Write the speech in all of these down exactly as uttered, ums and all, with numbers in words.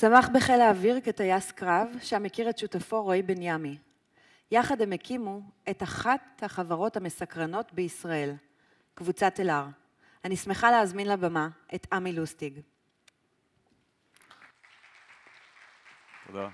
צמח בחיל האוויר כטייס קרב, שם הכיר את שותפו רועי בן ימי. יחד הם הקימו את אחת החברות המסקרנות בישראל, קבוצת אלר. אני שמחה להזמין לבמה את עמי לוסטיג. תודה.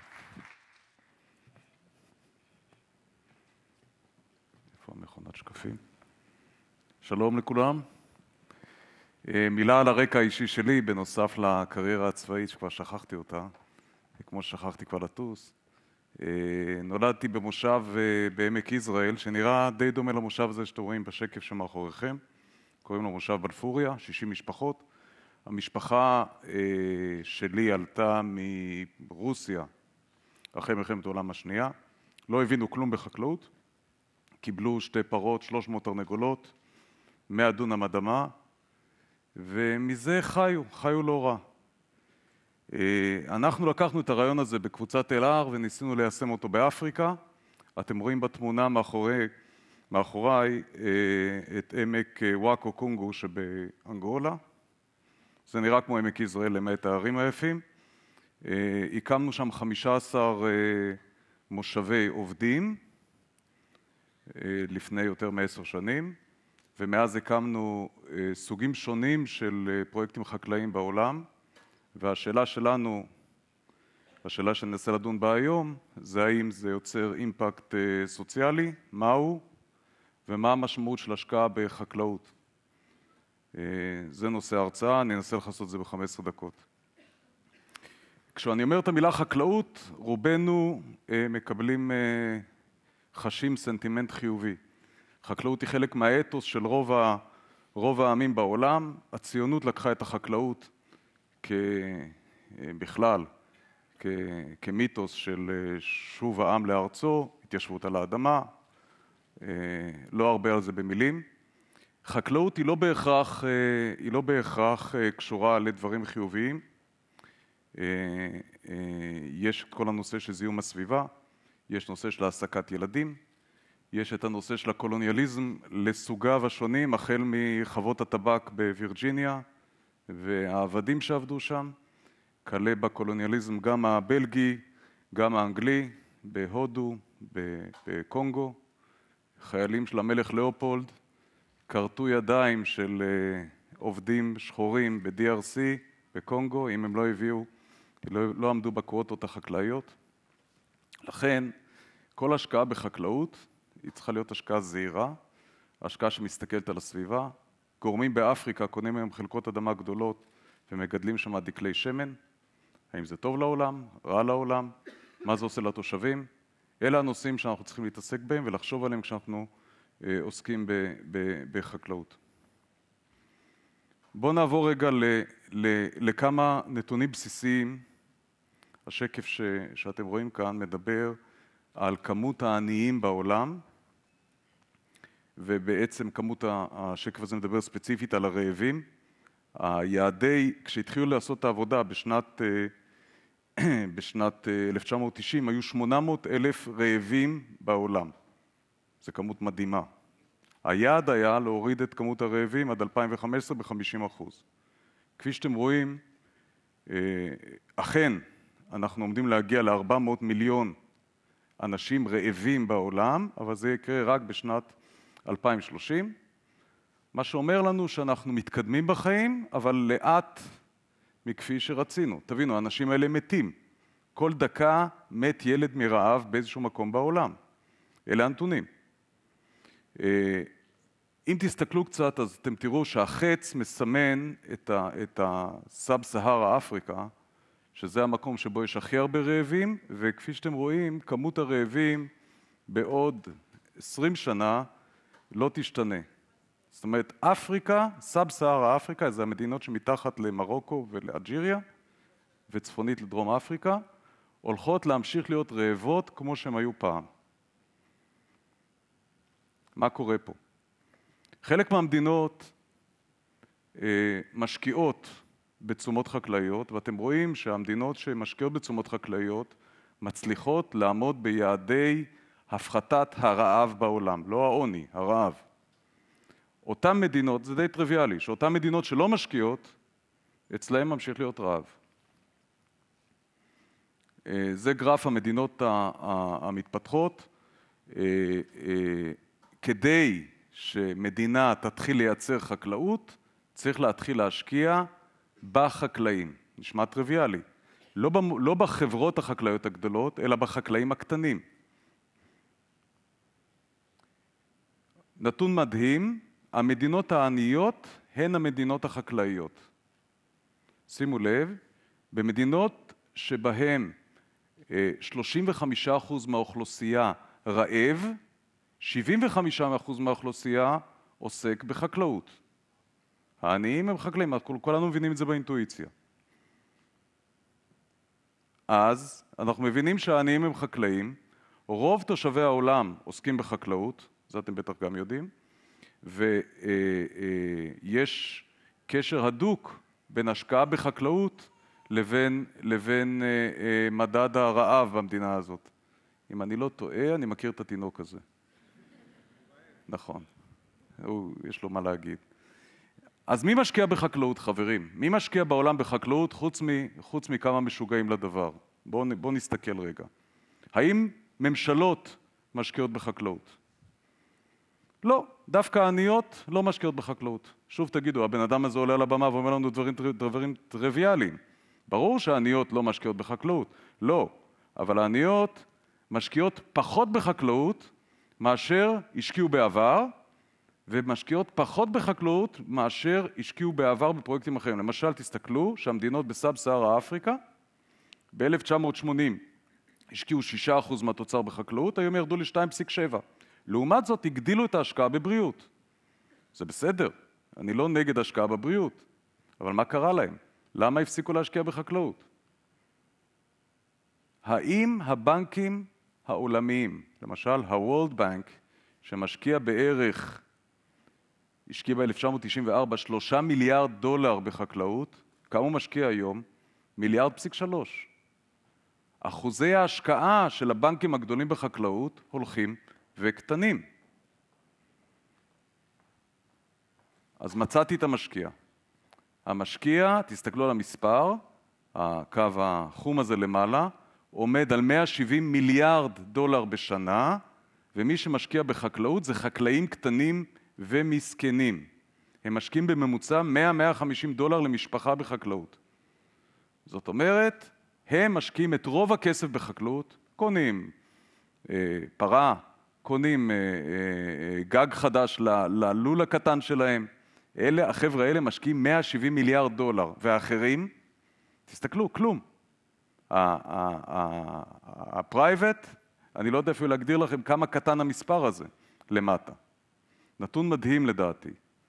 איפה המכונת שקפים? שלום לכולם. מילה על הרקע האישי שלי, בנוסף לקריירה הצבאית שכבר שכחתי אותה, כמו ששכחתי כבר לטוס. נולדתי במושב בעמק יזרעאל, שנראה די דומה למושב הזה שאתם רואים בשקף שמאחוריכם. קוראים לו מושב בלפוריה, שישים משפחות. המשפחה שלי עלתה מרוסיה אחרי מלחמת העולם השנייה. לא הבינו כלום בחקלאות. קיבלו שתי פרות, שלוש מאות תרנגולות, מאה דונם אדמה, ומזה חיו, חיו לא רע. אנחנו לקחנו את הרעיון הזה בקבוצת אלר וניסינו ליישם אותו באפריקה. אתם רואים בתמונה מאחורי, מאחוריי את עמק וואקו קונגו שבאנגולה. זה נראה כמו עמק יזרעאל למעט הערים היפים. הקמנו שם חמישה עשר מושבי עובדים לפני יותר מעשר שנים, ומאז הקמנו סוגים שונים של פרויקטים חקלאיים בעולם, והשאלה שלנו, השאלה שננסה לדון בה היום, זה האם זה יוצר אימפקט סוציאלי, מהו, ומה המשמעות של השקעה בחקלאות. זה נושא ההרצאה, אני אנסה לעשות את זה ב-חמש עשרה דקות. כשאני אומר את המילה חקלאות, רובנו מקבלים, חשים סנטימנט חיובי. חקלאות היא חלק מהאתוס של רוב, ה, רוב העמים בעולם. הציונות לקחה את החקלאות בכלל, כ, כמיתוס של שוב העם לארצו, התיישבות על האדמה, לא הרבה על זה במילים. חקלאות היא לא בהכרח, היא לא בהכרח קשורה לדברים חיוביים. יש כל הנושא של זיהום הסביבה, יש נושא של העסקת ילדים, יש את הנושא של הקולוניאליזם לסוגיו השונים, החל מחוות הטבק בווירג'יניה והעבדים שעבדו שם, כלה בקולוניאליזם גם הבלגי, גם האנגלי, בהודו, בקונגו. חיילים של המלך לאופולד קרטו ידיים של עובדים שחורים ב-די אר סי בקונגו, אם הם לא הביאו, לא, לא עמדו בקווטות החקלאיות. לכן, כל השקעה בחקלאות היא צריכה להיות השקעה זהירה, השקעה שמסתכלת על הסביבה. גורמים באפריקה קונים היום חלקות אדמה גדולות ומגדלים שם דקלי שמן. האם זה טוב לעולם? רע לעולם? מה זה עושה לתושבים? אלה הנושאים שאנחנו צריכים להתעסק בהם ולחשוב עליהם כשאנחנו אה, עוסקים ב, ב, בחקלאות. בואו נעבור רגע ל, ל, לכמה נתונים בסיסיים. השקף ש, שאתם רואים כאן מדבר על כמות העניים בעולם, ובעצם כמות השקף הזה מדבר ספציפית על הרעבים. היעדי, כשהתחילו לעשות את העבודה בשנת, בשנת אלף תשע מאות תשעים, היו שמונה מאות אלף רעבים בעולם. זו כמות מדהימה. היעד היה להוריד את כמות הרעבים עד אלפיים וחמש עשרה ב-חמישים אחוז. כפי שאתם רואים, אכן, אנחנו עומדים להגיע ל-ארבע מאות מיליון אנשים רעבים בעולם, אבל זה יקרה רק בשנת אלפיים ושלושים, מה שאומר לנו שאנחנו מתקדמים בחיים, אבל לאט מכפי שרצינו. תבינו, האנשים האלה מתים. כל דקה מת ילד מרעב באיזשהו מקום בעולם. אלה הנתונים. אם תסתכלו קצת, אז אתם תראו שהחץ מסמן את הסאב סהרה אפריקה, שזה המקום שבו יש הכי הרבה רעבים, וכפי שאתם רואים, כמות הרעבים בעוד עשרים שנה לא תשתנה. זאת אומרת, אפריקה, סאב סהרה אפריקה, זה המדינות שמתחת למרוקו ולאלג'יריה, וצפונית לדרום אפריקה, הולכות להמשיך להיות רעבות כמו שהן היו פעם. מה קורה פה? חלק מהמדינות אה, משקיעות בתשומות חקלאיות, ואתם רואים שהמדינות שמשקיעות בתשומות חקלאיות מצליחות לעמוד ביעדי הפחתת הרעב בעולם, לא העוני, הרעב. אותן מדינות, זה די טריוויאלי, שאותן מדינות שלא משקיעות, אצלהם ממשיך להיות רעב. זה גרף המדינות המתפתחות. כדי שמדינה תתחיל לייצר חקלאות, צריך להתחיל להשקיע בחקלאים. נשמע טריוויאלי. לא, לא בחברות החקלאיות הגדולות, אלא בחקלאים הקטנים. נתון מדהים, המדינות העניות הן המדינות החקלאיות. שימו לב, במדינות שבהן שלושים וחמישה אחוז מהאוכלוסייה רעב, שבעים וחמישה אחוז מהאוכלוסייה עוסק בחקלאות. העניים הם חקלאים, כולנו מבינים את זה באינטואיציה. אז אנחנו מבינים שהעניים הם חקלאים, רוב תושבי העולם עוסקים בחקלאות, זה אתם בטח גם יודעים, ויש קשר הדוק בין השקעה בחקלאות לבין, לבין מדד הרעב במדינה הזאת. אם אני לא טועה, אני מכיר את התינוק הזה. נכון, הוא, יש לו מה להגיד. אז מי משקיע בחקלאות, חברים? מי משקיע בעולם בחקלאות חוץ, מ, חוץ מכמה משוגעים לדבר? בואו בוא נסתכל רגע. האם ממשלות משקיעות בחקלאות? לא, דווקא העניות לא משקיעות בחקלאות. שוב תגידו, הבן אדם הזה עולה על הבמה ואומר לנו דברים, דברים טריוויאליים. ברור שהעניות לא משקיעות בחקלאות. לא, אבל העניות משקיעות פחות בחקלאות מאשר השקיעו בעבר, ומשקיעות פחות בחקלאות מאשר השקיעו בעבר בפרויקטים אחרים. למשל, תסתכלו שהמדינות בסאב סהרה אפריקה, ב-אלף תשע מאות שמונים השקיעו שישה אחוז מהתוצר בחקלאות, היום ירדו ל-שתיים נקודה שבע. לעומת זאת, הגדילו את ההשקעה בבריאות. זה בסדר, אני לא נגד השקעה בבריאות, אבל מה קרה להם? למה הפסיקו להשקיע בחקלאות? האם הבנקים העולמיים, למשל ה-World Bank, שמשקיע בערך, השקיע ב-אלף תשע מאות תשעים וארבע, שלושה מיליארד דולר בחקלאות, כמה הוא משקיע היום? מיליארד פסיק שלוש. אחוזי ההשקעה של הבנקים הגדולים בחקלאות הולכים וקטנים. אז מצאתי את המשקיע. המשקיע, תסתכלו על המספר, הקו החום הזה למעלה, עומד על מאה ושבעים מיליארד דולר בשנה, ומי שמשקיע בחקלאות זה חקלאים קטנים ומסכנים. הם משקיעים בממוצע מאה עד מאה וחמישים דולר למשפחה בחקלאות. זאת אומרת, הם משקיעים את רוב הכסף בחקלאות, קונים אה, פרה, קונים אה, אה, גג חדש ללול הקטן שלהם. אלה, החבר'ה האלה משקיעים מאה ושבעים מיליארד דולר, והאחרים, תסתכלו, כלום. הפרייבט, אני לא יודע אפילו להגדיר לכם כמה קטן המספר הזה למטה. נתון מדהים לדעתי.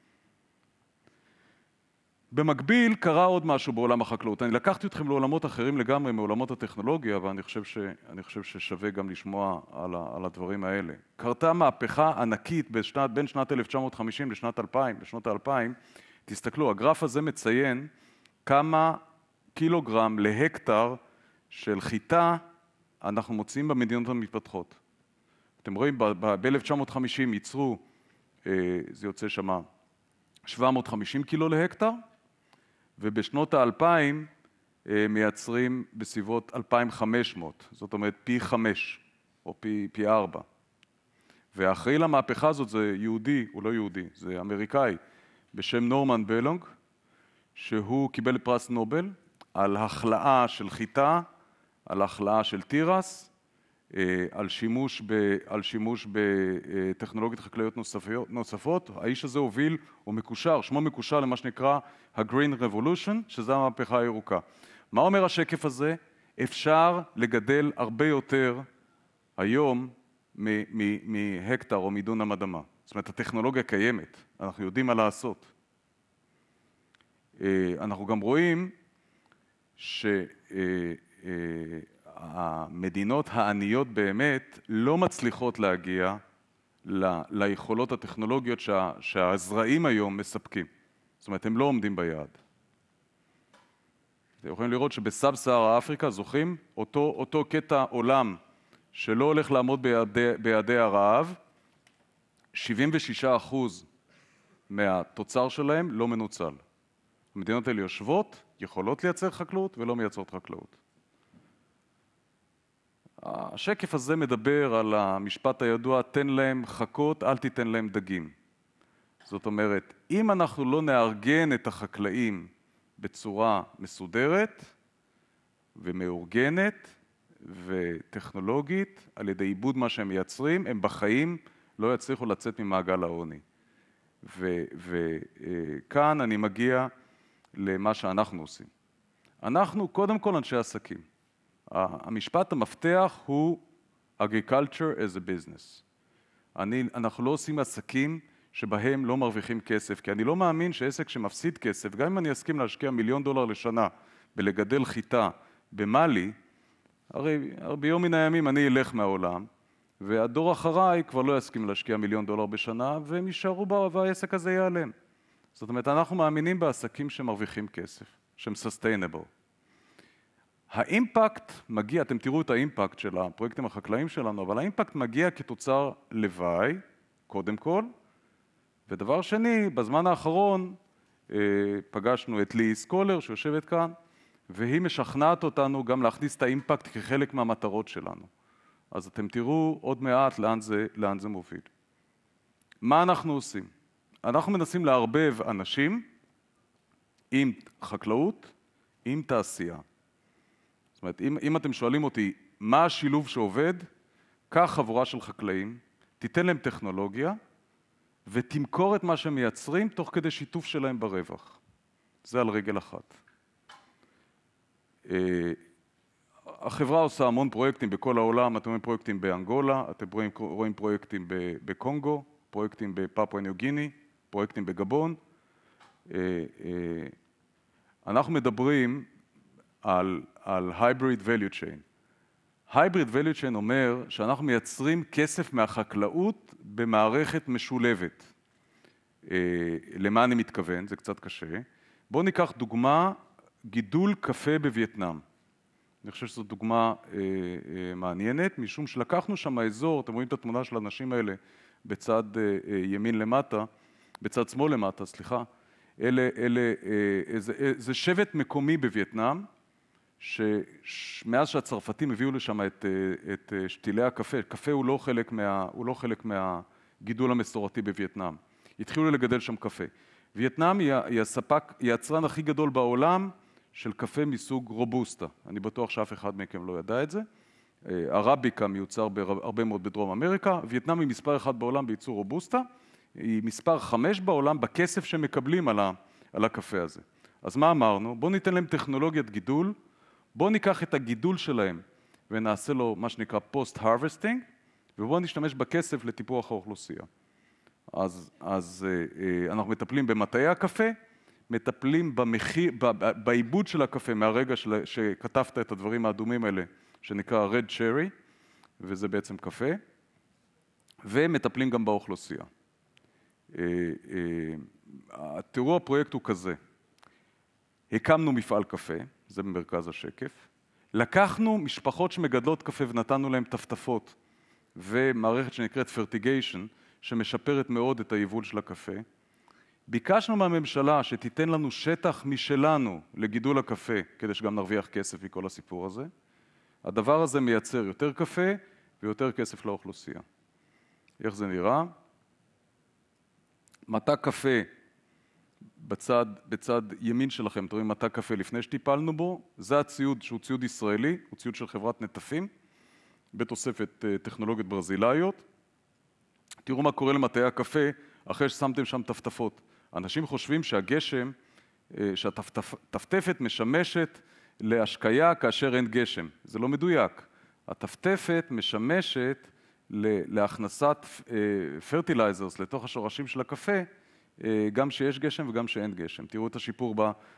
במקביל קרה עוד משהו בעולם החקלאות. אני לקחתי אתכם לעולמות אחרים לגמרי מעולמות הטכנולוגיה, ואני חושב ש, אני חושב ששווה גם לשמוע על, ה, על הדברים האלה. קרתה מהפכה ענקית בשנת, בין שנת אלף תשע מאות חמישים לשנת אלפיים, בשנות האלפיים. תסתכלו, הגרף הזה מציין כמה קילוגרם להקטר של חיטה אנחנו מוצאים במדינות המתפתחות. אתם רואים, ב-אלף תשע מאות חמישים ייצרו, זה יוצא שמה, שבע מאות וחמישים קילו להקטר, ובשנות האלפיים מייצרים בסביבות אלפיים וחמש מאות, זאת אומרת פי חמש או פי, פי ארבע. והאחראי למהפכה הזאת זה יהודי, הוא לא יהודי, זה אמריקאי, בשם נורמן בלונג, שהוא קיבל פרס נובל על החלאה של חיטה, על החלאה של תירס, על שימוש, ב, על שימוש בטכנולוגיות חקלאיות נוספות, נוספות. האיש הזה הוביל, הוא מקושר, שמו מקושר למה שנקרא ה-Green Revolution, שזה המהפכה הירוקה. מה אומר השקף הזה? אפשר לגדל הרבה יותר היום מהקטר או מדונם אדמה. זאת אומרת, הטכנולוגיה קיימת, אנחנו יודעים מה לעשות. אנחנו גם רואים ש... המדינות העניות באמת לא מצליחות להגיע ל- ליכולות הטכנולוגיות שה- שהזרעים היום מספקים. זאת אומרת, הם לא עומדים ביעד. אתם יכולים לראות שבסאב סהרה אפריקה זוכים אותו, אותו קטע עולם שלא הולך לעמוד ביעדי, ביעדי הרעב, שבעים ושישה אחוז מהתוצר שלהם לא מנוצל. המדינות האלה יושבות, יכולות לייצר חקלאות ולא מייצרות חקלאות. השקף הזה מדבר על המשפט הידוע, תן להם חכות, אל תיתן להם דגים. זאת אומרת, אם אנחנו לא נארגן את החקלאים בצורה מסודרת ומאורגנת וטכנולוגית, על ידי עיבוד מה שהם מייצרים, הם בחיים לא יצליחו לצאת ממעגל העוני. וכאן אני מגיע למה שאנחנו עושים. אנחנו קודם כל אנשי עסקים. המשפט המפתח הוא agriculture as a business. אני, אנחנו לא עושים עסקים שבהם לא מרוויחים כסף, כי אני לא מאמין שעסק שמפסיד כסף, גם אם אני אסכים להשקיע מיליון דולר לשנה בלגדל חיטה במאלי, הרי ביום מן הימים אני אלך מהעולם, והדור אחריי כבר לא יסכים להשקיע מיליון דולר בשנה, והם יישארו בה והעסק הזה ייעלם. זאת אומרת, אנחנו מאמינים בעסקים שמרוויחים כסף, שהם sustainable. האימפקט מגיע, אתם תראו את האימפקט של הפרויקטים החקלאיים שלנו, אבל האימפקט מגיע כתוצר לוואי, קודם כל, ודבר שני, בזמן האחרון פגשנו את לי סקולר שיושבת כאן, והיא משכנעת אותנו גם להכניס את האימפקט כחלק מהמטרות שלנו. אז אתם תראו עוד מעט לאן זה, לאן זה מוביל. מה אנחנו עושים? אנחנו מנסים לערבב אנשים עם חקלאות, עם תעשייה. זאת אומרת, אם, אם אתם שואלים אותי מה השילוב שעובד, קח חבורה של חקלאים, תיתן להם טכנולוגיה, ותמכור את מה שהם מייצרים תוך כדי שיתוף שלהם ברווח. זה על רגל אחת. החברה עושה המון פרויקטים בכל העולם, אתם רואים פרויקטים באנגולה, אתם רואים, רואים פרויקטים בקונגו, פרויקטים בפפואה ניו גיני, פרויקטים בגבון. אנחנו מדברים על, על hybrid value chain. hybrid value chain אומר שאנחנו מייצרים כסף מהחקלאות במערכת משולבת. למה אני מתכוון? זה קצת קשה. בואו ניקח דוגמה, גידול קפה בווייטנאם. אני חושב שזו דוגמה אה, אה, מעניינת, משום שלקחנו שם האזור, אתם רואים את התמונה של האנשים האלה בצד אה, אה, ימין למטה, בצד שמאל למטה, סליחה. אלה, אלה, אה, זה, אה, זה שבט מקומי בווייטנאם, שמאז שהצרפתים הביאו לשם את, אה, את אה, שתילי הקפה, קפה הוא לא חלק מה, הוא לא חלק מהגידול המסורתי בווייטנאם. התחילו לגדל שם קפה. וייטנאם היא, היא הספק, היא היצרן הכי גדול בעולם, של קפה מסוג רובוסטה. אני בטוח שאף אחד מכם לא ידע את זה. ערביקה מיוצר הרבה מאוד בדרום אמריקה, וייטנאם היא מספר אחד בעולם בייצור רובוסטה, היא מספר חמש בעולם בכסף שמקבלים על, ה, על הקפה הזה. אז מה אמרנו? בואו ניתן להם טכנולוגיית גידול, בואו ניקח את הגידול שלהם ונעשה לו מה שנקרא post-harvesting, ובואו נשתמש בכסף לטיפוח האוכלוסייה. אז, אז אנחנו מטפלים במטעי הקפה, מטפלים במחיר, בעיבוד של הקפה מהרגע של, שכתבת את הדברים האדומים האלה, שנקרא red cherry, וזה בעצם קפה, ומטפלים גם באוכלוסייה. תראו, הפרויקט הוא כזה. הקמנו מפעל קפה, זה במרכז השקף, לקחנו משפחות שמגדלות קפה ונתנו להם טפטפות, ומערכת שנקראת fertigation, שמשפרת מאוד את היבול של הקפה, ביקשנו מהממשלה שתיתן לנו שטח משלנו לגידול הקפה, כדי שגם נרוויח כסף מכל הסיפור הזה. הדבר הזה מייצר יותר קפה ויותר כסף לאוכלוסייה. איך זה נראה? מטע קפה בצד, בצד ימין שלכם, אתם רואים מטע קפה לפני שטיפלנו בו, זה הציוד שהוא ציוד ישראלי, הוא ציוד של חברת נטפים, בתוספת טכנולוגיות ברזילאיות. תראו מה קורה למטעי הקפה אחרי ששמתם שם טפטפות. אנשים חושבים שהגשם, שהטפטפת משמשת להשקיה כאשר אין גשם. זה לא מדויק. הטפטפת משמשת להכנסת fertilizers לתוך השורשים של הקפה, גם שיש גשם וגם שאין גשם. תראו את השיפור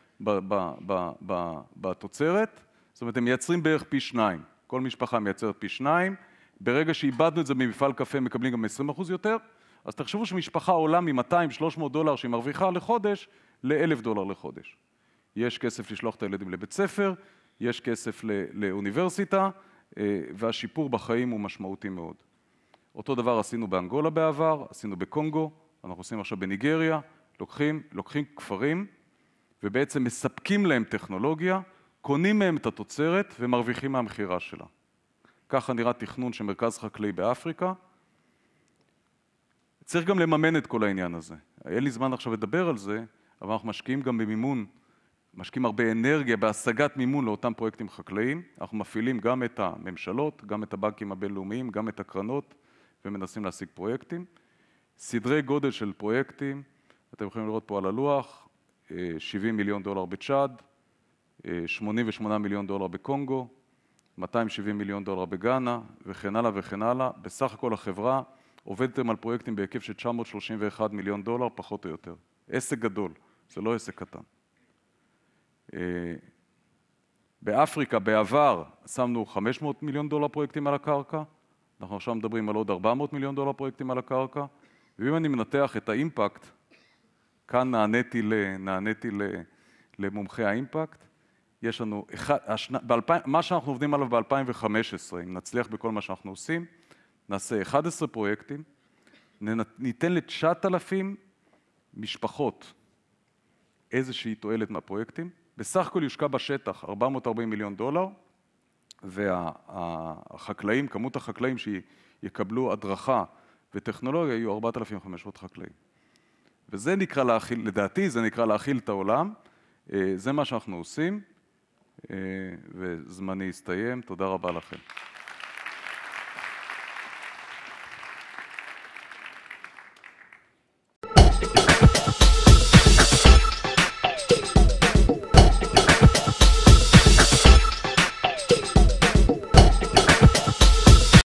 בתוצרת. זאת אומרת, הם מייצרים בערך פי שניים. כל משפחה מייצרת פי שניים. ברגע שאיבדנו את זה במפעל קפה, מקבלים גם עשרים אחוז יותר. אז תחשבו שמשפחה עולה מ-מאתיים שלוש מאות דולר שהיא מרוויחה לחודש, ל-אלף דולר לחודש. יש כסף לשלוח את הילדים לבית ספר, יש כסף לאוניברסיטה, והשיפור בחיים הוא משמעותי מאוד. אותו דבר עשינו באנגולה בעבר, עשינו בקונגו, אנחנו עושים עכשיו בניגריה, לוקחים, לוקחים כפרים, ובעצם מספקים להם טכנולוגיה, קונים מהם את התוצרת ומרוויחים מהמחירה שלה. ככה נראה תכנון של מרכז חקלאי באפריקה. צריך גם לממן את כל העניין הזה. אין לי זמן עכשיו לדבר על זה, אבל אנחנו משקיעים גם במימון, משקיעים הרבה אנרגיה בהשגת מימון לאותם פרויקטים חקלאיים. אנחנו מפעילים גם את הממשלות, גם את הבנקים הבינלאומיים, גם את הקרנות, ומנסים להשיג פרויקטים. סדרי גודל של פרויקטים, אתם יכולים לראות פה על הלוח, שבעים מיליון דולר בצ'אד, שמונים ושמונה מיליון דולר בקונגו, מאתיים ושבעים מיליון דולר בגאנה, וכן הלאה וכן הלאה. בסך הכל החברה עובדתם על פרויקטים בהיקף של תשע מאות שלושים ואחד מיליון דולר, פחות או יותר. עסק גדול, זה לא עסק קטן. באפריקה, בעבר, שמנו חמש מאות מיליון דולר פרויקטים על הקרקע, אנחנו עכשיו מדברים על עוד ארבע מאות מיליון דולר פרויקטים על הקרקע, ואם אני מנתח את האימפקט, כאן נעניתי, ל, נעניתי ל, למומחי האימפקט, יש לנו, אחד, השנה, ב-אלפיים, מה שאנחנו עובדים עליו ב-אלפיים וחמש עשרה, אם נצליח בכל מה שאנחנו עושים, נעשה אחד עשר פרויקטים, ניתן ל-תשעת אלפים משפחות איזושהי תועלת מהפרויקטים, בסך הכל יושקע בשטח ארבע מאות וארבעים מיליון דולר, והחקלאים, כמות החקלאים שיקבלו הדרכה וטכנולוגיה, יהיו ארבעת אלפים וחמש מאות חקלאים. וזה נקרא להכיל, לדעתי זה נקרא להכיל את העולם, זה מה שאנחנו עושים, וזמני הסתיים, תודה רבה לכם.